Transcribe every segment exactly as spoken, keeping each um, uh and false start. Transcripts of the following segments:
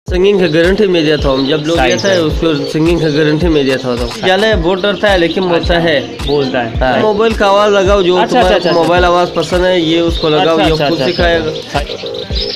Singing का guarantee में दिया था, जब लोग गया था उसको सिंगिंग का गारंटी में दिया था। चले बोल डरता है लेकिन बोलता है बोलता है मोबाइल का आवाज लगाओ, जो तुम्हारा मोबाइल आवाज पसंद है ये उसको लगाओ, ये खुद सिखाएगा।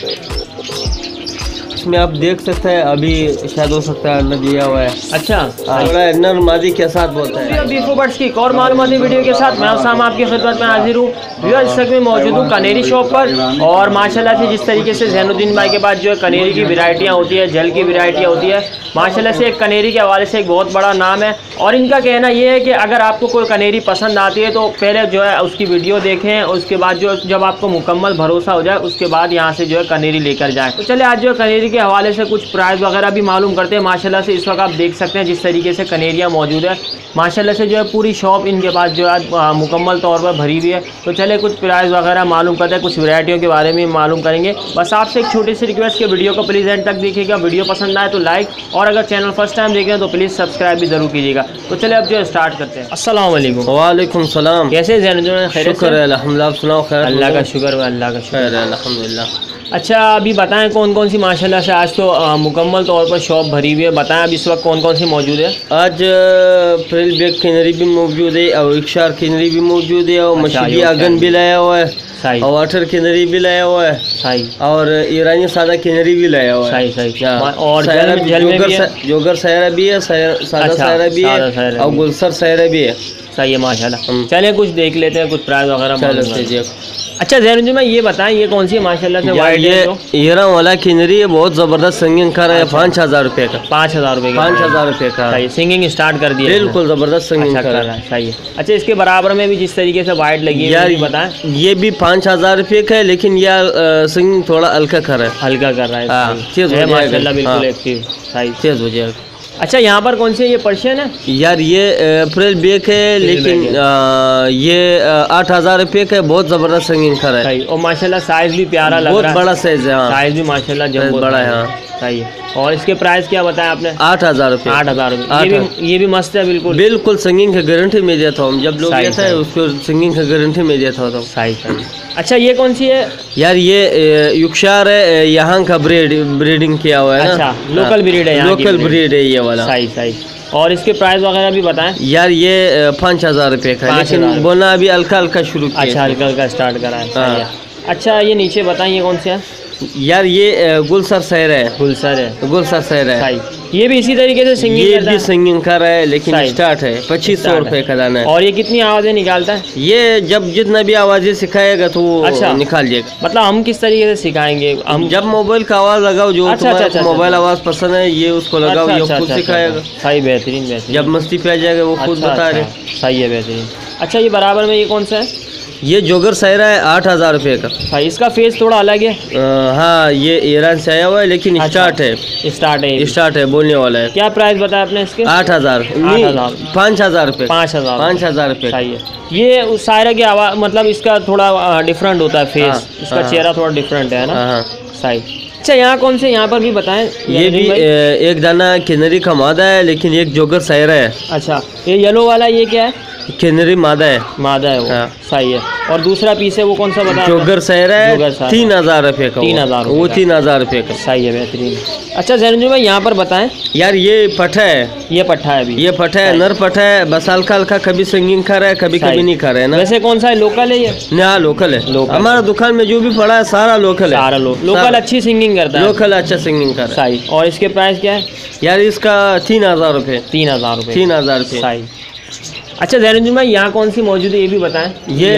इसमें आप देख सकते हैं अभी शायद हो सकता है अंदर दिया हुआ है। अच्छा, अन्नर मादी के साथ बोलता है। बीफो बर्ड्स की एक और मालूमाती वीडियो के साथ मैं साम आपकी खिदमत में हाजिर हूँ। इस वक्त में मौजूद हूँ कनेरी शॉप पर, और माशाल्लाह से जिस तरीके से ज़ैनुद्दीन भाई के पास जो है कनेरी की वैरायटियाँ होती है, जल की वैरायटियाँ होती है, माशाल्लाह से एक कनेरी के हवाले से एक बहुत बड़ा नाम है। और इनका कहना ये है कि अगर आपको कोई कनेरी पसंद आती है तो पहले जो है उसकी वीडियो देखें, उसके बाद जो जब आपको मुकम्मल भरोसा हो जाए उसके बाद यहाँ से जो है कनेरी लेकर जाएँ। तो चले आज जो है कनेरी के हवाले से कुछ प्राइस वगैरह भी मालूम करते हैं। माशाल्लाह से इस वक्त आप देख सकते हैं जिस तरीके से कनेरियाँ मौजूद है, माशाल्लाह से जो है पूरी शॉप इनके पास जो है मुकम्मल तौर पर भरी हुई है। तो चले कुछ प्राइस वगैरह मालूम करते हैं, कुछ वैरायटियों के बारे में मालूम करेंगे। बस आपसे एक छोटी सी रिक्वेस्ट कि वीडियो को प्लीज़ एंड तक देखिएगा, वीडियो पसंद आए तो लाइक, और अगर चैनल फर्स्ट टाइम देख रहे हैं तो प्लीज़ सब्सक्राइब भी जरूर कीजिएगा। तो चले अब जो है स्टार्ट करते हैं। अस्सलाम वालेकुम। वालेकुम सलाम। कैसे ज़ैनुद्दीन? शुक्र है अल्हम्दुलिल्लाह, सुनाओ खैर? अल्लाह का शुक्र है, अल्लाह का शुक्र है अल्हम्दुलिल्लाह। अच्छा, अभी बताएं कौन कौन सी माशाल्लाह से आज तो आ, मुकम्मल तौर पर शॉप भरी हुई है। बताएं अब इस वक्त कौन कौन सी मौजूद है? आज फ्रिल बैग किनरी भी मौजूद है, और इक्शार किनरी भी मौजूद है, और मशीदी आगन भी लाया हुआ है, और वाटर किनरी भी लाया हुआ है, सही, और ईरानी सादा किनरी भी लाया हुआ है, सही सही। और जल, जल में भी है, जोगर सायरा भी है, सादा सायरा भी है, और गुलसर सायरा भी है, सही है माशाल्लाह। चलिए कुछ देख लेते हैं, कुछ प्राइस वगैरह। अच्छा ज़ैनुद्दीन भाई ये बताएं ये कौन सी माशाल्लाह से वाइट ये ईरान वाला किनरी है, बहुत ज़बरदस्त सिंगिंग कर रहा है। पाँच हज़ार रुपये का, पाँच हज़ार रुपये पाँच हज़ार रुपये का सिंगिंग स्टार्ट कर दिया, बिल्कुल ज़बरदस्त सिंगिंग कर रहा है, सही है। अच्छा, इसके बराबर में भी जिस तरीके से वाइट लगी है यार बताएं, ये भी पाँच हज़ार रुपये का है, लेकिन यार सिंगिंग थोड़ा हल्का कर रहा है, हल्का कर रहा है माशाल्लाह, बिल्कुल एक्टिव, सही, तेज हो जाएगा। अच्छा, यहाँ पर कौन सी ये पर्शियन है? यार ये अप्रैल बेक है, लेकिन आ, ये आठ हज़ार रुपये का, बहुत ज़बरदस्त सिंगिंग कर रहा है, और माशाल्लाह साइज़ भी प्यारा लग रहा है, बहुत बड़ा साइज़ है, साइज़ भी माशाल्लाह जब बड़ा है, हाँ सही है। और इसके प्राइस क्या बताया आपने? आठ हज़ार रुपये आठ हज़ार रुपये ये भी मस्त है, बिल्कुल बिल्कुल सिंगिंग का गारंटी में दिया था, जब लोग गया था उसको सिंगिंग का गारंटी में दिया था, सही सही। अच्छा, ये कौन सी है? यार ये युक्शार है, यहाँ का ब्रीड ब्रीडिंग किया हुआ है। अच्छा, लोकल ब्रीड है, लोकल ब्रीड है ये वाला, सही सही। और इसके प्राइस वगैरह भी बताएं। यार ये पाँच हज़ार रुपये का, लेकिन बोलना अभी हल्का हल्का शुरू किया। अच्छा, हल्का हल्का स्टार्ट करा है। अच्छा, ये नीचे बताएं ये कौन सा है? यार ये गुलसर सहर है, गुलसर है, गुलसर सहर है, ये भी इसी तरीके से सिंगिंग ये भी सिंगिंग कर रहा है, लेकिन स्टार्ट है पच्चीस सौ रुपये का दाना है। और ये कितनी आवाज़ें निकालता है? ये जब जितना भी आवाज़ें सिखाएगा तो अच्छा निकाल जाएगा। मतलब हम किस तरीके से सिखाएंगे? हम जब मोबाइल का आवाज़ लगाओ, जो तुम्हारा मोबाइल आवाज़ पसंद है ये उसको लगाओ, ये खुद सिखाएगा, सही, बेहतरीन बेहतरीन। जब मस्ती पे आ जाएगा वो खुद बता रहे, सही है, बेहतरीन। अच्छा, ये बराबर में ये कौन सा है? ये जोगर सायरा है, आठ हज़ार रुपये का, भाई इसका फेस थोड़ा अलग है। आ, हाँ, ये ईरान से आया हुआ है, लेकिन अच्छा, स्टार्ट है, स्टार्ट है, स्टार्ट है, बोलने वाला है। क्या प्राइस बताया आपने इसके? आठ हज़ार पाँच हज़ार रुपये पाँच हज़ार पाँच हज़ार रुपये सही है। ये उस सायरा की आवाज़, मतलब इसका थोड़ा डिफरेंट होता है फेस, हाँ, इसका हाँ, चेहरा थोड़ा डिफरेंट है ना, सही। अच्छा, यहाँ कौन से, यहाँ पर भी बताएं। ये भी एक दाना किनरी का मादा है, लेकिन एक जोगर सायरा है। अच्छा, ये येलो वाला ये क्या है? किनरी मादा है, मादा है वो, हाँ। सही है। और दूसरा पीस है वो कौन सा बताया? जोगर सायरा है, तीन हज़ार रुपये का, तीन हज़ार वो तीन हज़ार रुपये का, सही है, बेहतरीन। अच्छा ज़ैनुद्दीन भाई यहाँ पर बताएं। यार ये पठा है, ये पठा है अभी, ये पठा है, नर पठा है, बस हल्का हल्का कभी सिंगिंग कर रहा है, कभी कभी नहीं कर रहा है ना। वैसे कौन सा है, लोकल है ये? हाँ लोकल है, हमारा दुकान में जो भी पड़ा है सारा लोकल है, सारा लोकल अच्छी सिंगिंग करता है, लोकल अच्छा सिंगिंग कर रहा है, सही। और इसके प्राइस क्या है? यार इसका तीन हज़ार रुपये तीन हज़ार रुपये तीन हज़ार रुपये सही। अच्छा ज़ैनुद्दीन भाई यहाँ कौन सी मौजूद है ये भी बताएं। ये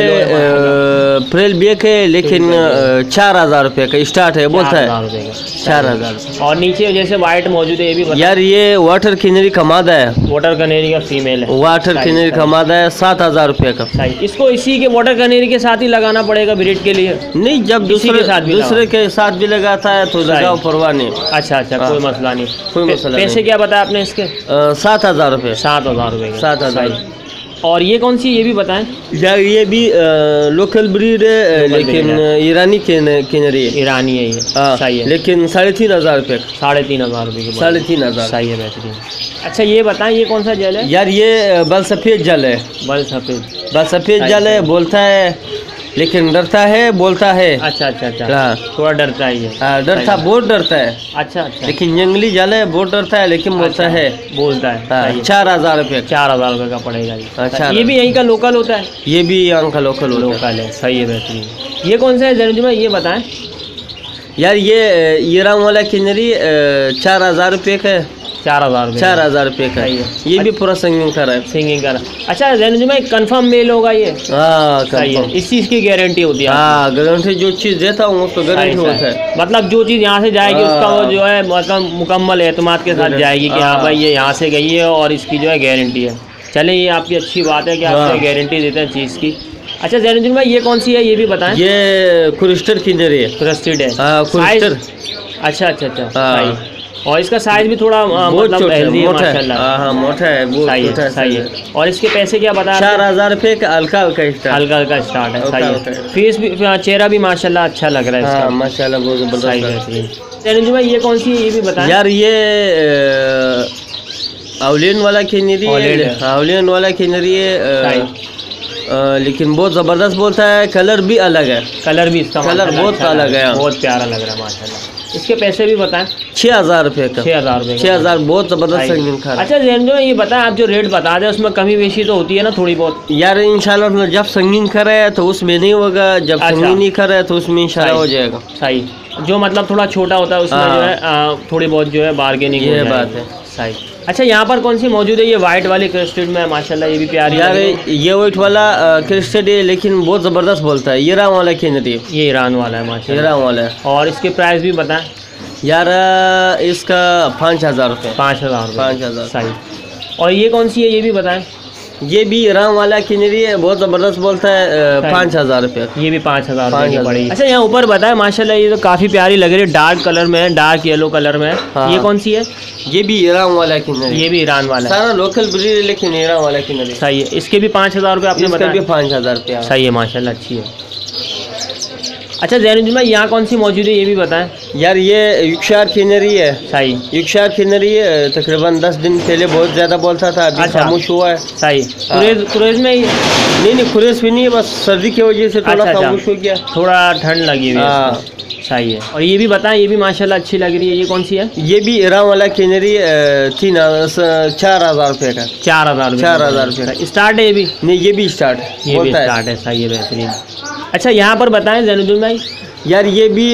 अप्रैल बेक है, लेकिन चार हज़ार रुपये का स्टार्ट है, बोलता है चार हज़ार। और नीचे जैसे वाइट मौजूद है ये भी बताएं। यार ये वाटर किनरी का मादा है, वाटर कनेरी का फीमेल है, वाटर किनरी का मादा है, सात हज़ार रुपये का। इसको इसी के वाटर कनेरी के साथ ही लगाना पड़ेगा ब्रीड के लिए? नहीं, जब दूसरे के साथ दूसरे के साथ भी लगाता है तो लगाओ, परवाह नहीं। अच्छा अच्छा, कोई मसला नहीं, कोई मसला। पैसे क्या बताया आपने इसके? सात हज़ार रुपये सात हज़ार रुपये सात हज़ार। और ये कौन सी ये भी बताएं। यार ये भी आ, लोकल ब्रीड है, लेकिन ईरानी किनरी है, ईरानी है ये, सही है, लेकिन साढ़े तीन हज़ार रुपये साढ़े तीन हज़ार रुपये साढ़े तीन हज़ार सही है, बेहतरीन। अच्छा ये बताएं ये कौन सा जल है? यार ये बल सफ़ेद जल है, बल सफ़ेद बल सफ़ेद जल है, बोलता है लेकिन डरता है, बोलता है। अच्छा अच्छा अच्छा, हाँ थोड़ा डरता है ये। हाँ, डरता, बहुत डरता है। अच्छा अच्छा, लेकिन जंगली जाले बहुत डरता है, लेकिन बोलता है, बोलता है। हाँ, चार हजार रुपये चार हजार रुपये का पड़ेगा ये। अच्छा, ये भी यहीं का लोकल होता है? ये भी यहाँ का लोकल होता है। लोकल है, सही है, बेहतरीन। ये कौन सा है जैनुद्दीन भाई, ये बताएं यार। ये ईरान वाला किनरी चार हजार रुपये का है। चार हजार रुपये चार हजार रुपये का है। ये भी पूरा सिंगिंग कर रहा है। सिंगिंग कर रहा है। अच्छा जैनुद्दीन भाई, कंफर्म मेल होगा ये? हाँ, सही है, इस चीज़ की गारंटी होती है? हाँ, गारंटी, जो चीज़ देता हूँ उसको गारंटी होता है। मतलब जो चीज़ यहाँ से जाएगी उसका वो जो है मतलब मुकम्मल एतमाद के साथ जाएगी कि हाँ भाई ये यहाँ से गई है और इसकी जो है गारंटी है। चलें, ये आपकी अच्छी बात है कि आप गारंटी देते हैं चीज़ की। अच्छा जैनुद्दीन भाई, ये कौन सी है ये भी बताएं? ये क्रिस्टल किनरी है। क्रिस्टेड है। हाँ, क्रिस्टल। अच्छा अच्छा अच्छा, और इसका साइज भी थोड़ा मतलब हेल्दी है माशाल्लाह। हाँ हाँ, मोटा है, बहुत छोटा है, सही है। और इसके पैसे क्या बता रहे हैं? चार हजार रुपये का हल्का हल्का स्टार्ट। हल्का हल्का स्टार्ट है, सही है। फेस भी, चेहरा भी माशाल्लाह अच्छा लग रहा है इसका। हाँ, माशाल्लाह बहुत जबरदस्त। जैनुद्दीन भाई, ये कौन सी है ये भी बताएं? यार ये अवलियन वाला किनरी है। अवलियन वाला किनरी है, लेकिन बहुत ज़बरदस्त बोलता है। कलर भी अलग है। कलर भी इसका कलर बहुत अलग है, बहुत प्यारा लग रहा है माशाल्लाह। इसके पैसे भी बताएं? छः हज़ार रुपये का। छः हज़ार रुपये छः हज़ार बहुत ज़बरदस्त संगीन खा। अच्छा जैनुद्दीन भाई, ये बताएं, आप जो रेट बता दें उसमें कमी बेशी तो होती है ना थोड़ी बहुत? यार इंशाल्लाह, जब संगीन करे तो उसमें नहीं होगा, जब संगीन नहीं करे तो उसमें इंशाल्लाह हो जाएगा। सही, जो मतलब थोड़ा छोटा होता है उसमें जो है थोड़ी बहुत जो है बार्गेनिंग, ये बात है। सही। अच्छा, यहाँ पर कौन सी मौजूद है? ये वाइट वाली क्रिस्टेड में माशाल्लाह, ये भी प्यारी यार। ये वाइट वाला क्रिस्टेड है, लेकिन बहुत ज़बरदस्त बोलता है। ईरान वाला किनरी, ये ईरान वाला है माशाल्लाह, ईरान वाला है। और इसके प्राइस भी बताएं? यार इसका पाँच हज़ार रुपये। पाँच हज़ार पाँच हज़ार सही। और ये कौन सी है ये भी बताएं? ये भी ईरान वाला किनरी है, बहुत ज़बरदस्त बोलता है। पाँच हज़ार रुपये। ये भी पाँच हज़ार रुपये की पड़ेगी। अच्छा, यहाँ ऊपर बताएं माशाल्लाह, ये तो काफ़ी प्यारी लग रही है, डार्क कलर में है, डार्क येलो कलर में है। हाँ। ये कौन सी है? ये भी ईरान वाला किनरी। ये भी ईरान वाला है। सारा लोकल ब्रीड है, लेकिन ईरान वाला किनरी। सही है। इसके भी पाँच हज़ार रुपये आपने बताया? पाँच हज़ार रुपया। सही है माशाल्लाह, अच्छी है। अच्छा जैनुद्दीन भाई, यहाँ कौन सी मौजूद है ये भी बताएं? यार ये युक्शार किनरी है। सही, युक्शार किनरी है। तकरीबन दस दिन पहले बहुत ज़्यादा बोलता था, अभी अच्छा। खामोश हुआ है। सही। कुरेज कुरेज में नहीं नहीं, कुरेज भी नहीं है, बस सर्दी की वजह से थोड़ा खामोश हो गया, थोड़ा ठंड लगी हुई है। सही है। और ये भी बताएं, ये भी माशाल्लाह अच्छी लग रही है। ये कौन सी है? ये भी ईरान वाला किनरी, तीन चार हज़ार रुपये का। चार हज़ार चार हज़ार रुपये का स्टार्ट है ये भी? नहीं, ये भी स्टार्ट है, ये भी स्टार्ट है। सही है, बेहतरीन। अच्छा, यहाँ पर बताएं जैनुद्दीन भाई। यार ये भी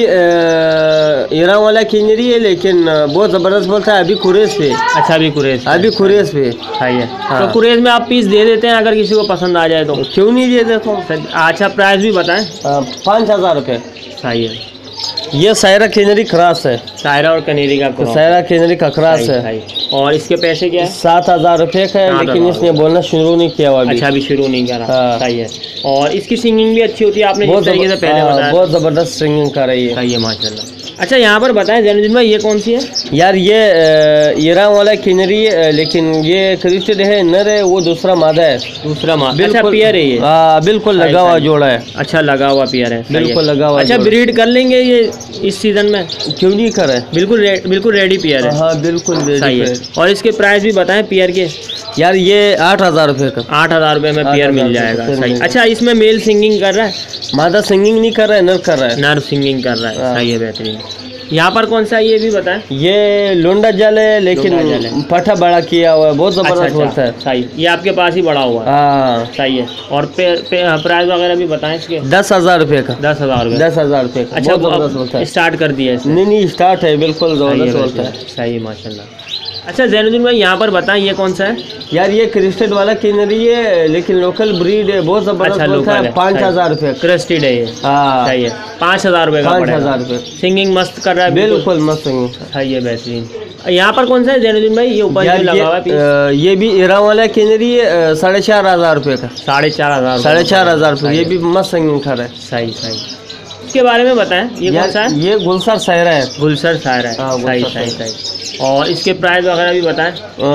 ईरान वाला किनरी है, लेकिन बहुत ज़बरदस्त बोलता है। अभी कुरेज पे। अच्छा, अभी कुरेज अभी कुरेज पे। सही है। हाँ। तो कुरेज में आप पीस दे देते हैं अगर किसी को पसंद आ जाए तो? क्यों नहीं दे देता हूँ। अच्छा, प्राइस भी बताएं? पाँच हज़ार रुपये। सही है। ये सायरा किनरी क्रॉस है। सायरा और कनेरी का क्रॉस। सायरा किनरी का क्रॉस है। और इसके पैसे क्या है? सात हज़ार रुपये का है, लेकिन इसने बोलना शुरू नहीं किया अभी। अच्छा, अभी शुरू नहीं करा। हाँ। सही है। और इसकी सिंगिंग भी अच्छी होती है, आपने जिस तरीके से पहले बताया। बहुत ज़बरदस्त सिंगिंग कर रही है। सही है माशाल्लाह। अच्छा, यहाँ पर बताएं जैनुद्दीन भाई, ये कौन सी है? यार ये ईरान वाला किनरी है, लेकिन ये क्रिस्टेड है, नर है, वो दूसरा मादा है। दूसरा मादा। अच्छा, पियर है ये? हाँ, बिल्कुल लगा हुआ जोड़ा है। अच्छा, लगा हुआ पियर है, बिल्कुल लगा हुआ। अच्छा, ब्रीड कर लेंगे ये इस सीजन में? क्यों नहीं करे, बिल्कुल रे, बिल्कुल रेडी पियर है। हाँ, बिल्कुल सही है। और इसके प्राइस भी बताएं पियर के? यार ये आठ हज़ार रुपये का। आठ हज़ार रुपये में पियर मिल जाएगा। सही। अच्छा, इसमें मेल सिंगिंग कर रहा है? मादा सिंगिंग नहीं कर रहा है, नर कर रहा है। नर सिंगिंग कर रहा है। सही है, बेहतरीन। यहाँ पर कौन सा है ये भी बताएं? ये लोंडा जाल है, लेकिन पठा बड़ा किया हुआ है, बहुत जबरदस्त बोलता है। सही। ये आपके पास ही बड़ा हुआ है? हाँ, सही है। और प्राइस वगैरह भी बताएं इसके? दस हज़ार रुपये का। दस हज़ार रुपये दस हज़ार रुपये का। अच्छा, बोलता स्टार्ट कर दिया है? नहीं नहीं, स्टार्ट है, बिल्कुल जबरदस्त बोलता है। सही है माशाल्लाह। अच्छा जैनुद्दीन भाई, यहाँ पर बताएं ये कौन सा है? यार ये क्रिस्टेड वाला किनरी है, लेकिन लोकल ब्रीड है, बहुत जबरदस्त बोलता है। पाँच हज़ार रुपये क्रिस्टेड है ये। हाँ, सही है। पाँच हज़ार रुपये का। पाँच हज़ार रुपये। सिंगिंग मस्त कर रहा है, बिल्कुल मस्त सिंगिंग। सही है, बेहतरीन। यहाँ पर कौन सा है जैनुद्दीन भाई? ये ऊपर जो लगा हुआ है, ये भी ईरान वाला किनरी है, साढ़े चार हज़ार रुपये का। साढ़े चार हज़ार साढ़े चार हज़ार रुपये। ये भी मस्त सिंगिंग कर रहा है। सही सही। इसके बारे में बताएं, ये कौन सा है? ये गुलसर सायरा है। गुलसर सायरा है। सही सही सही। और इसके प्राइस वगैरह भी बताएं?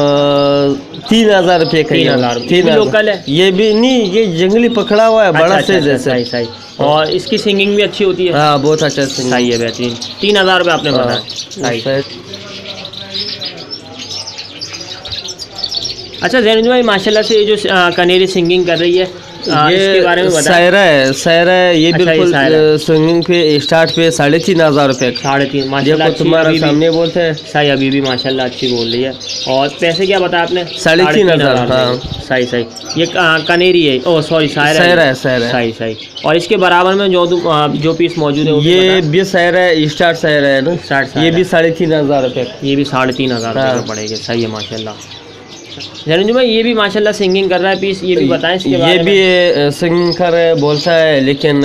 तीन हज़ार रुपये का। तीन हज़ार तीन लोकल है? ये भी नहीं, ये जंगली पकड़ा हुआ है, बड़ा से जैसे। सही सही। और इसकी सिंगिंग भी अच्छी होती है? हाँ, बहुत अच्छा सिंगिंग। सही है, बेहतरीन। तीन हज़ार रुपये आपने बताया। सही। अच्छा जैनुद्दीन भाई, माशाल्लाह से ये जो कनेरी सिंगिंग कर रही है, आ, इसके बारे में बताएं। सायरा है, सायरा है ये अच्छा, बिल्कुल ये स्विंगिंग पे स्टार्ट पे साढ़े तीन हज़ार रुपये साढ़े तीन माशाल्लाह तुम्हारा सामने बोलते हैं। सही, अभी भी माशाल्लाह अच्छी बोल रही है। और पैसे क्या बताया आपने? साढ़े तीन हज़ार। हाँ सही सही। ये कनेरी है, ओ सॉरी सायरा सायरा है, सायरा है। सही सही। और इसके बराबर में जो जो पीस मौजूद है वो ये भी सायरा है, स्टार्ट सायरा है ना, स्टार्ट ये भी साढ़े तीन हज़ार रुपये ये भी साढ़े तीन हज़ार रुपये का पड़ेगा। सही है माशाल्लाह। जैनुद्दीन भाई ये भी माशाल्लाह सिंगिंग कर रहा है पीस, ये भी बताएं इसके बारे ये भी सिंगिंग कर बोलता है, लेकिन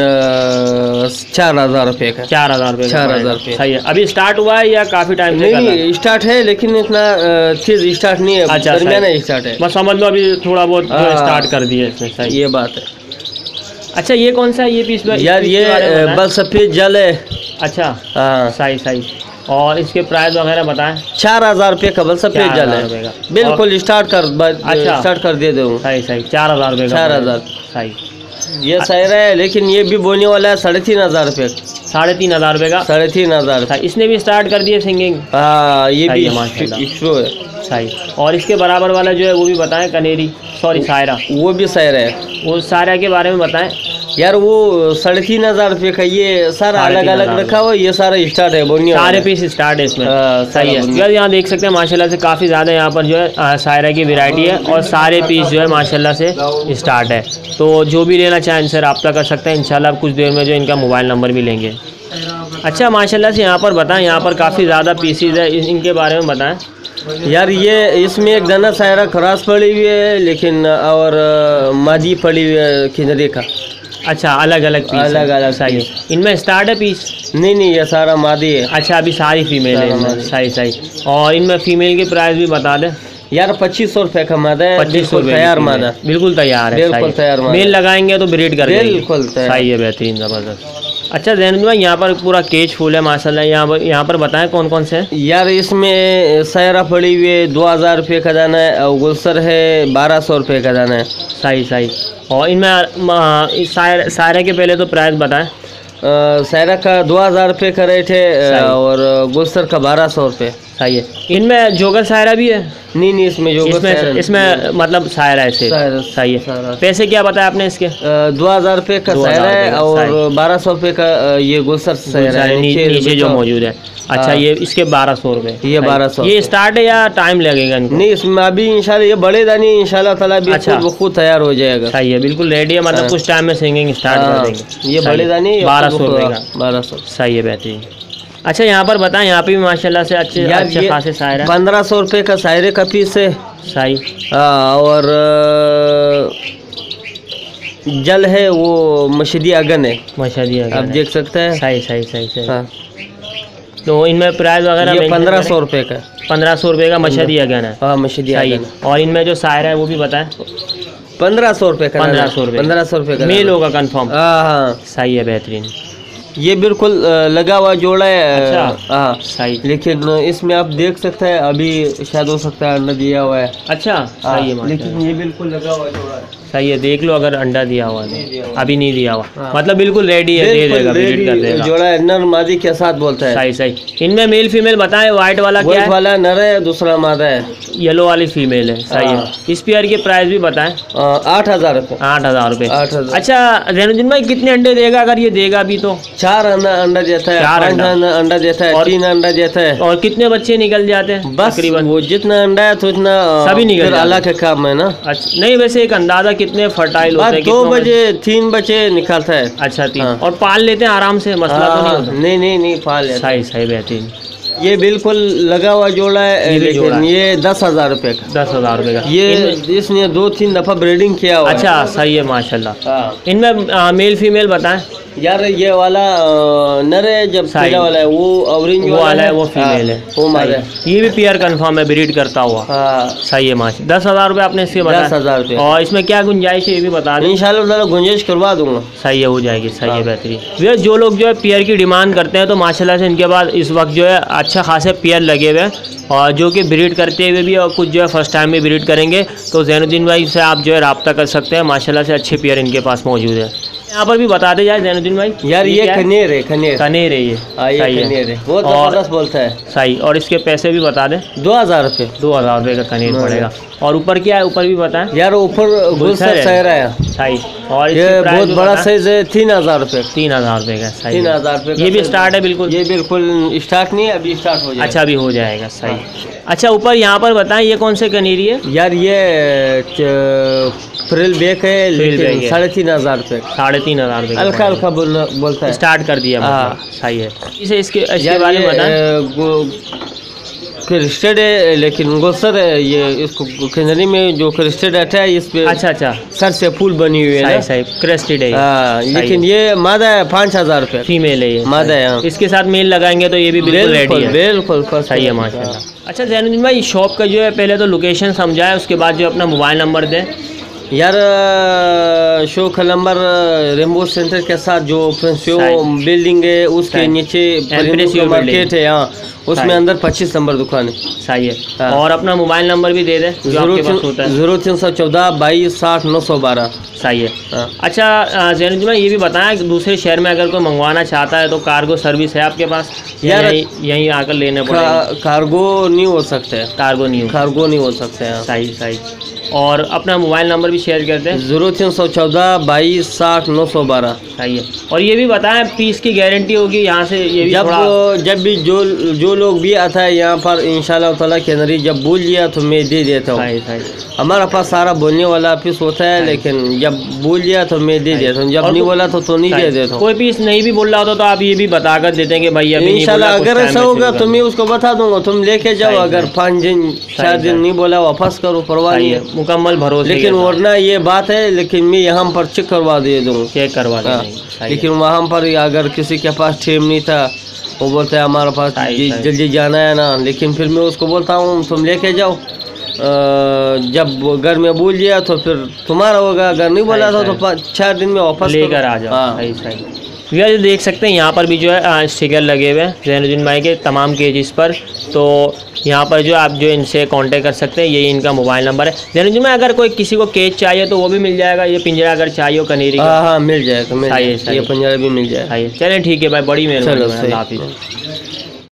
चार हज़ार रुपये का चार हज़ार रुपये चार हज़ार रुपये सही है। अभी स्टार्ट हुआ है या काफ़ी टाइम से? नहीं नहीं स्टार्ट है, लेकिन इतना तेज स्टार्ट नहीं है। अच्छा, दरमियाना स्टार्ट है, बस समझ लो अभी थोड़ा बहुत स्टार्ट कर दिया इसने। सही, ये बात है। अच्छा ये कौन सा है ये पीस यार? ये बस सफ़ेद जल है। अच्छा हाँ सही सही। और इसके प्राइस वगैरह बताएं। चार हज़ार रुपये का बल सफ़ेद जल है, बिल्कुल स्टार्ट कर अच्छा स्टार्ट कर दे दूँ। सही सही, चार हज़ार रुपये चार हज़ार सही। ये सायरा है, लेकिन ये भी बोने वाला है साढ़े तीन हज़ार रुपये साढ़े तीन हज़ार रुपये का साढ़े तीन हज़ार। इसने भी स्टार्ट कर दिया सिंगिंग। हाँ ये भी माशाल्लाह शो है। सही। और इसके बराबर वाला जो है वो भी बताएं, कनेरी सॉरी सायरा, वो भी सायरा है। वो सायरा के बारे में बताएं। यार वो साढ़े तीन हज़ार रुपये का, ये सारा अलग अलग रखा हुआ, ये सारा स्टार्ट है बोनिया, सारे पीस स्टार्ट है इसमें। सही है यार, यहाँ देख सकते हैं माशाल्लाह से काफ़ी ज़्यादा यहाँ पर जो है सायरा की वैरायटी है और सारे पीस जो है माशाल्लाह से स्टार्ट है। तो जो भी लेना चाहें इनसे रब्ता कर सकते हैं। इंशाल्लाह कुछ देर में जो इनका मोबाइल नंबर भी लेंगे। अच्छा माशाल्लाह से यहाँ पर बताएं, यहाँ पर काफ़ी ज़्यादा पीसीज है, इनके बारे में बताएं। यार ये इसमें एक दाना सायरा खरास पड़ी हुई है, लेकिन और मादी पड़ी हुई है किनरे का। अच्छा अलग अलग पीस अलग अलग सही है। इनमें स्टार्ट है पीस? नहीं नहीं ये सारा मादी है। अच्छा अभी सारी फीमेल है इनमें। सही सही। और इनमें फीमेल की प्राइस भी बता दें। यार पच्चीस सौ रुपये का मादा है, पच्चीस सौ तैयार मादा, बिल्कुल तैयार है, बिल्कुल तैयार मादा। मेल लगाएंगे तो ब्रीड कर देंगे। बिल्कुल सही है, बेहतरीन ज़बरदस्त। अच्छा जैनुद्दीन भाई यहाँ पर पूरा केज फुल है माशाल्लाह। यहाँ पर यहाँ पर बताएं कौन कौन से हैं? यार इसमें सायरा पड़ी हुई है, दो हज़ार रुपये का दाना है, और गुलसर है बारह सौ रुपये का दाना है। सही सही। और इनमें सायरा सायरा के पहले तो प्राइस बताएं। सायरा का दो हज़ार रुपये का रेट है और गुलसर का बारह सौ रुपये। सही है। इनमें जोगर सायरा भी है? नहीं नहीं इसमें जोगर इसमें, इसमें मतलब सायरा है सिर्फ। सही है। पैसे क्या बताया आपने इसके? दो हज़ार रुपये का सायरा है और बारह सौ रुपये का ये गुलसर सायरा है नीचे जो मौजूद है। अच्छा ये इसके बारह सौ रुपये, ये बारह सौ। ये स्टार्ट है या टाइम लगेगा इनको? नहीं इसमें अभी इंशाल्लाह ये बढ़ेगा नहीं, इंशाल्लाह ताला भी अच्छा खुद तैयार हो जाएगा। सही है, बिल्कुल रेडी है, मतलब कुछ टाइम में सिंगिंग स्टार्ट कर देंगे। ये बढ़ेगा नहीं, बारह सौ रुपये का बारह सौ। सही है, बेहतरीन। अच्छा यहाँ पर बताएं, यहाँ पे भी माशाल्लाह से अच्छे अच्छे खासे सायरा। पंद्रह सौ रुपये का सायरे का पीस है। सही। और जल है वो मशीदी अगन है, मशीदी अगन आप देख सकते हैं। सही सही सही सही। हाँ। तो इनमें प्राइस वगैरह ये पंद्रह सौ रुपये का पंद्रह सौ रुपये का मशीदी अगन है। हाँ मशीदी अगन। और इनमें जो सायरा है वो भी बताएं। पंद्रह सौ रुपये का। पंद्रह सौ रुपये पंद्रह सौ रुपये का मेल होगा कंफर्म? हाँ हाँ सही है, बेहतरीन। ये बिल्कुल लगा हुआ जोड़ा है। अच्छा हाँ सही। लेकिन इसमें आप देख सकते हैं अभी शायद हो सकता है अंडा दिया हुआ है। अच्छा सही है, लेकिन ये बिल्कुल लगा हुआ जोड़ा है। सही है, देख लो अगर अंडा दिया हुआ है, अभी नहीं दिया हुआ। हाँ। मतलब बिल्कुल रेडी है, दे देगा, ब्रीड कर देगा। जोड़ा है, नर मादी के साथ बोलता है। सही सही। इनमें मेल फीमेल बताएं। व्हाइट वाला क्या है? वाला नर है, दूसरा मादा है, येलो वाली फीमेल है। सही है। इस पेयर की प्राइस भी बताएं। आठ हजार रुपये। आठ हजार रुपये। आठ हजार। अच्छा जैनुद्दीन भाई कितने अंडे देगा अगर ये देगा भी तो? चार अंडा देता है, चार अंडा देता है, तीन अंडा देता है। और कितने बच्चे निकल जाते हैं? बस वो जितना अंडा है तो उतना सभी निकल जाते हैं। अल्लाह के काम है ना। अच्छा नहीं, वैसे एक अंदाजा कितने फर्टाइल होते हैं? दो बजे तीन बजे निकलता है। अच्छा तीन। और पाल लेते हैं आराम से, मसला तो नहीं होता? नहीं नहीं नहीं पाल लेते। सही सही, बेहतरीन। ये बिल्कुल लगा हुआ जोड़ा है, लेकिन ये दस हजार रुपये का। दस हजार रुपये का। ये इसने दो तीन दफा ब्रीडिंग किया हुआ। अच्छा सही है माशाल्लाह। इनमें मेल फीमेल बताएं। यार ये वाला नर है, जब पहला वाला है वो ऑरेंज वाला है, वो फीमेल है, वो मादा है। ये भी पेयर कंफर्म है, ब्रीड करता हुआ। हाँ सही है माशा। दस हजार रुपये आपने इसके बताया? दस हजार रुपये। और इसमें क्या गुंजाइश है ये भी बता दें। इंशाल्लाह गुंजाइश करवा दूंगा। सही है, हो जाएगी। सही है, बेहतरीन। भैया जो लोग जो है पेयर की डिमांड करते हैं तो माशाल्लाह से इनके पास इस वक्त जो है अच्छा खासे पेयर लगे हुए हैं, और जो कि ब्रीड करते हुए भी और कुछ जो है फर्स्ट टाइम भी ब्रीड करेंगे। तो जैनुद्दीन भाई से आप जो है रब्ता कर सकते हैं, माशाल्लाह से अच्छे पेयर इनके पास मौजूद है। यहाँ पर भी बताते जाए जैनुद्दीन भाई। यार ये खनेर है, खनेर खनेर है ये, हाँ ये खनेर है, बहुत जबरदस्त बोलता है। सही। और इसके पैसे भी बता दें। दो हजार रुपये दो हजार रुपये का खनेर पड़ेगा। और ऊपर क्या है, ऊपर भी बताएं यार। ऊपर गुलशर सहरा है। सही। और ये बहुत बड़ा साइज है, तीन हजार रुपये तीन हजार रुपये का। सही, तीन हजार रुपये। ये भी स्टार्ट है बिल्कुल? ये बिल्कुल स्टार्ट नहीं है, अभी स्टार्ट हो जाएगा। अच्छा अभी हो जाएगा। सही। अच्छा ऊपर यहाँ पर बताएं ये कौन से कनेरी है? यार ये फ्रिल बैक है, लेकिन साढ़े तीन हजार रुपये। साढ़े तीन हजार रुपये हल्का हल्का बोलता है। स्टार्ट कर दिया मतलब। सही है। इसे इसके इसके बारे में बताएं। क्रिस्टेड है, लेकिन गुलशर है ये। इसको खंजरी में जो क्रिस्टेड आता है इस पे अच्छा अच्छा सर से फूल बनी हुई है। सही क्रिस्टेड है। हाँ, लेकिन ये मादा है, पाँच हजार रुपये। फीमेल है ये, मादा है। इसके साथ मेल लगाएंगे तो ये भी बिल्कुल रेडी है। बिल्कुल सही है माशाल्लाह। अच्छा जैनुद्दीन भाई शॉप का जो है पहले तो लोकेशन समझाए, उसके बाद जो अपना मोबाइल नंबर दें। यार शॉप का नंबर रेमबो सेंटर के साथ जो फ्रेंसियो बिल्डिंग है उसके नीचे मार्केट है, यहाँ उसमें अंदर पच्चीस नंबर दुकान है। सही है। हाँ। और अपना मोबाइल नंबर भी दे दे जीरो तीन सौ चौदह बाईस साठ नौ सौ बारह। सही है। हाँ। अच्छा जैनुद्दीन भाई ये भी बताएं दूसरे शहर में अगर कोई मंगवाना चाहता है तो कार्गो सर्विस है आपके पास? यार यहीं यहीं आकर लेने पड़ेगा? कार्गो नहीं हो सकते हैं। कार्गो नहीं हो कार्गो नहीं हो सकते हैं। सही सही। और अपना मोबाइल नंबर भी शेयर करते हैं। जीरो तीन सौ चौदह बाईस साठ नौ सौ बारह। सही है। और ये भी बताएं पीस की गारंटी होगी यहाँ से? ये भी जब जब भी जो जो लोग भी आता है यहाँ पर इंशाल्लाह ताला के नरी जब बोल लिया तो मैं दे देता हूँ। हमारा पास सारा बोलने वाला पीस होता है, लेकिन जब बोल लिया तो मैं दे देता हूँ, जब नहीं बोला तो तो नहीं दे देता हूँ। कोई पीस नहीं भी बोल रहा होता तो आप ये भी बताकर देते हैं कि भाई अभी इंशाल्लाह अगर ऐसा होगा तो मैं उसको बता दूंगा, तुम लेके जाओ। अगर पाँच दिन चार दिन नहीं बोला वापस करो, परवाह नहीं है, मुकम्मल भरोसे। लेकिन वरना ये बात है, लेकिन मैं यहाँ पर चेक करवा दे दूँगा, चेक करवा दें। लेकिन वहाँ पर अगर किसी के पास टाइम नहीं था, वो बोलता है हमारे पास जल्दी जाना है ना, लेकिन फिर मैं उसको बोलता हूँ तुम लेके जाओ। जब घर में बोल दिया तो फिर तुम्हारा होगा, अगर नहीं बोला था तो चार दिन में वापस लेकर आ जाओ। सही सही। भैया देख सकते हैं यहाँ पर भी जो है स्टिकर लगे हुए हैं जैनुद्दीन भाई के तमाम केजेस पर। तो यहाँ पर जो आप जो इनसे कांटेक्ट कर सकते हैं, यही इनका मोबाइल नंबर है। जैनुद्दीन भाई अगर कोई किसी को केज चाहिए तो वो भी मिल जाएगा? ये पिंजरा अगर चाहिए हो कनेरी का? हाँ हाँ मिल जाएगा, मिल जाएगा, ये पिंजरा भी मिल जाएगा। चलिए ठीक है भाई, बड़ी मेहरबानी।